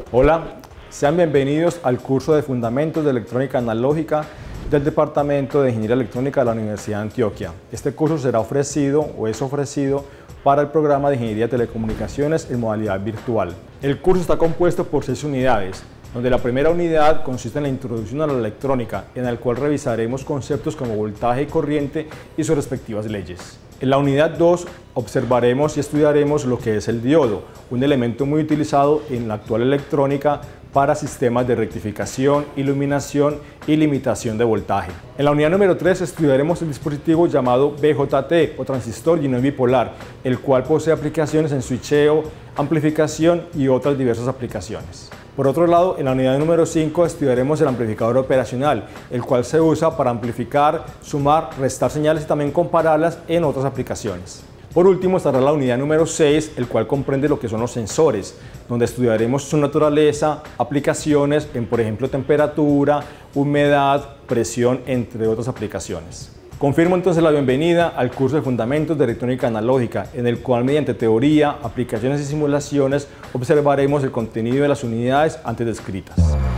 Hola, sean bienvenidos al curso de Fundamentos de Electrónica Analógica del Departamento de Ingeniería Electrónica de la Universidad de Antioquia. Este curso será ofrecido o es ofrecido para el programa de Ingeniería de Telecomunicaciones en modalidad virtual. El curso está compuesto por 6 unidades, donde la primera unidad consiste en la introducción a la electrónica, en la cual revisaremos conceptos como voltaje y corriente y sus respectivas leyes. En la unidad 2 observaremos y estudiaremos lo que es el diodo, un elemento muy utilizado en la actual electrónica para sistemas de rectificación, iluminación y limitación de voltaje. En la unidad número 3 estudiaremos el dispositivo llamado BJT o transistor Ginoid bipolar, el cual posee aplicaciones en switcheo, amplificación y otras diversas aplicaciones. Por otro lado, en la unidad número 5 estudiaremos el amplificador operacional, el cual se usa para amplificar, sumar, restar señales y también compararlas en otras aplicaciones. Por último estará la unidad número 6, el cual comprende lo que son los sensores, donde estudiaremos su naturaleza, aplicaciones en, por ejemplo, temperatura, humedad, presión, entre otras aplicaciones. Confirmo entonces la bienvenida al curso de Fundamentos de Electrónica Analógica, en el cual mediante teoría, aplicaciones y simulaciones observaremos el contenido de las unidades antes descritas.